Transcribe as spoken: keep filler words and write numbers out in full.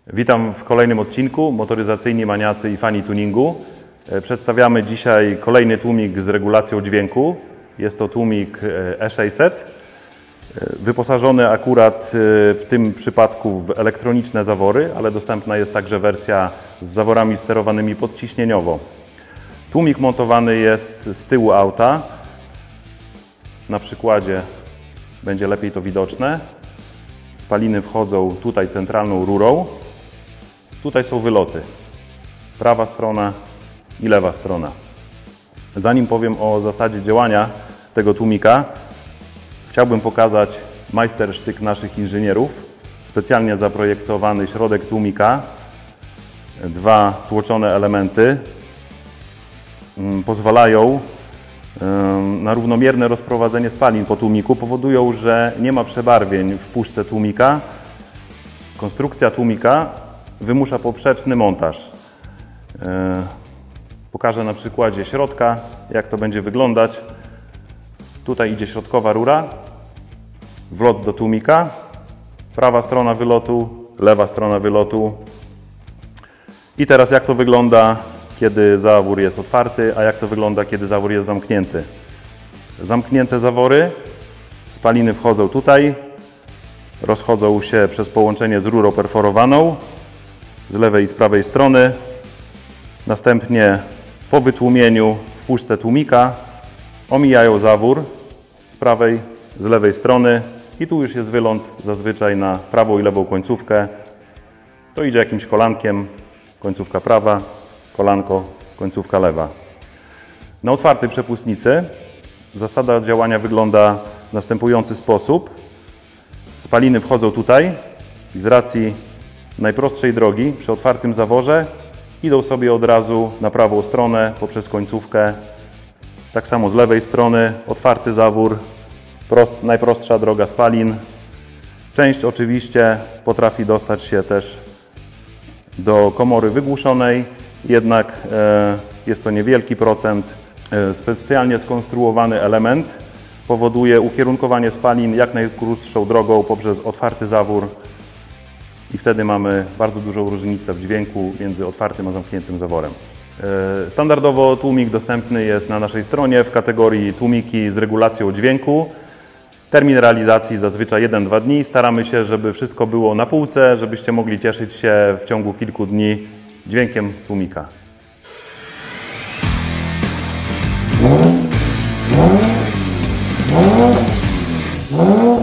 Witam w kolejnym odcinku Motoryzacyjni Maniacy i Fani Tuningu. Przedstawiamy dzisiaj kolejny tłumik z regulacją dźwięku. Jest to tłumik E sześćset, wyposażony akurat w tym przypadku w elektroniczne zawory, ale dostępna jest także wersja z zaworami sterowanymi podciśnieniowo. Tłumik montowany jest z tyłu auta. Na przykładzie będzie lepiej to widoczne. Spaliny wchodzą tutaj centralną rurą. Tutaj są wyloty. Prawa strona i lewa strona. Zanim powiem o zasadzie działania tego tłumika, chciałbym pokazać majstersztyk naszych inżynierów. Specjalnie zaprojektowany środek tłumika. Dwa tłoczone elementy pozwalają na równomierne rozprowadzenie spalin po tłumiku. Powodują, że nie ma przebarwień w puszce tłumika. Konstrukcja tłumika wymusza poprzeczny montaż. Pokażę na przykładzie środka, jak to będzie wyglądać. Tutaj idzie środkowa rura, wlot do tłumika, prawa strona wylotu, lewa strona wylotu. I teraz jak to wygląda, kiedy zawór jest otwarty, a jak to wygląda, kiedy zawór jest zamknięty. Zamknięte zawory, spaliny wchodzą tutaj, rozchodzą się przez połączenie z rurą perforowaną z lewej i z prawej strony. Następnie po wytłumieniu w puszce tłumika omijają zawór z prawej, z lewej strony i tu już jest wyląd zazwyczaj na prawą i lewą końcówkę. To idzie jakimś kolankiem, końcówka prawa, kolanko, końcówka lewa. Na otwartej przepustnicy zasada działania wygląda w następujący sposób. Spaliny wchodzą tutaj i z racji najprostszej drogi przy otwartym zaworze idą sobie od razu na prawą stronę poprzez końcówkę. Tak samo z lewej strony otwarty zawór, prost, najprostsza droga spalin. Część oczywiście potrafi dostać się też do komory wygłuszonej, jednak e, jest to niewielki procent. E, specjalnie skonstruowany element powoduje ukierunkowanie spalin jak najkrótszą drogą poprzez otwarty zawór i wtedy mamy bardzo dużą różnicę w dźwięku między otwartym a zamkniętym zaworem. E, standardowo tłumik dostępny jest na naszej stronie w kategorii tłumiki z regulacją dźwięku. Termin realizacji zazwyczaj jeden do dwóch dni. Staramy się, żeby wszystko było na półce, żebyście mogli cieszyć się w ciągu kilku dni dźwiękiem tłumika. Oh,